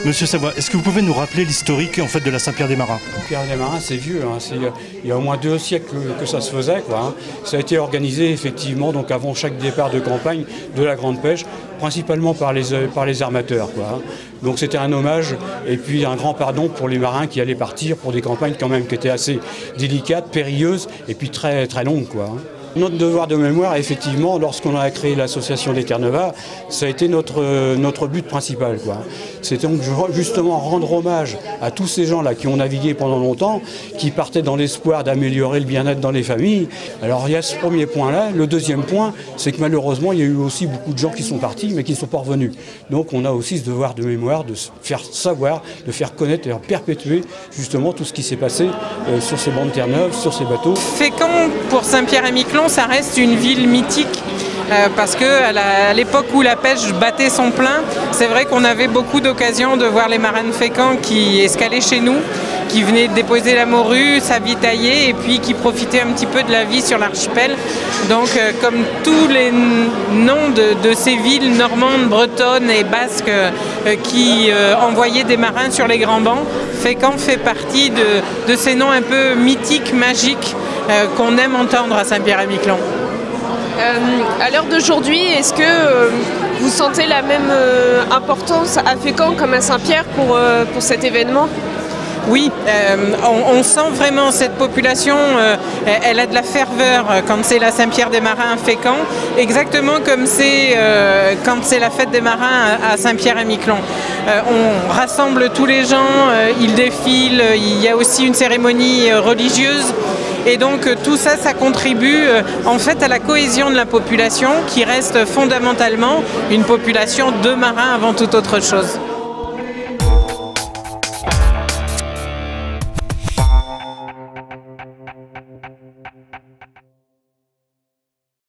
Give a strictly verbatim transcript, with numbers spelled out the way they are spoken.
Monsieur Savoie, est-ce que vous pouvez nous rappeler l'historique en fait de la Saint-Pierre-des-Marins? Saint-Pierre-des-Marins, c'est vieux, hein. C'est, il y a au moins deux siècles que, que ça se faisait, quoi, hein. Ça a été organisé effectivement donc avant chaque départ de campagne de la grande pêche, principalement par les, par les armateurs, quoi, hein. Donc c'était un hommage et puis un grand pardon pour les marins qui allaient partir pour des campagnes quand même qui étaient assez délicates, périlleuses et puis très, très longues, quoi, hein. Notre devoir de mémoire, effectivement, lorsqu'on a créé l'association des Terre-Neuve, ça a été notre, notre but principal, quoi. C'était donc justement rendre hommage à tous ces gens-là qui ont navigué pendant longtemps, qui partaient dans l'espoir d'améliorer le bien-être dans les familles. Alors il y a ce premier point-là. Le deuxième point, c'est que malheureusement, il y a eu aussi beaucoup de gens qui sont partis, mais qui ne sont pas revenus. Donc on a aussi ce devoir de mémoire de faire savoir, de faire connaître et de perpétuer justement tout ce qui s'est passé euh, sur ces bancs de Terre-Neuve, sur ces bateaux. Fécamp, pour Saint-Pierre-et-Miquelon, ça reste une ville mythique euh, parce qu'à l'époque où la pêche battait son plein, c'est vrai qu'on avait beaucoup d'occasions de voir les marins de Fécamp qui escalaient chez nous, qui venaient déposer la morue, s'avitailler et puis qui profitaient un petit peu de la vie sur l'archipel. Donc euh, comme tous les noms de, de ces villes normandes, bretonnes et basques euh, qui euh, envoyaient des marins sur les grands bancs, Fécamp fait partie de, de ces noms un peu mythiques, magiques euh, qu'on aime entendre à Saint-Pierre-et-Miquelon. Euh, à l'heure d'aujourd'hui, est-ce que euh, vous sentez la même euh, importance à Fécamp comme à Saint-Pierre pour, euh, pour cet événement ? Oui, euh, on, on sent vraiment cette population, euh, elle a de la ferveur quand c'est la Saint-Pierre-des-Marins à Fécamp, exactement comme c'est euh, quand c'est la fête des marins à Saint-Pierre-et-Miquelon. Euh, on rassemble tous les gens, euh, ils défilent, il y a aussi une cérémonie religieuse. Et donc tout ça, ça contribue euh, en fait à la cohésion de la population qui reste fondamentalement une population de marins avant toute autre chose.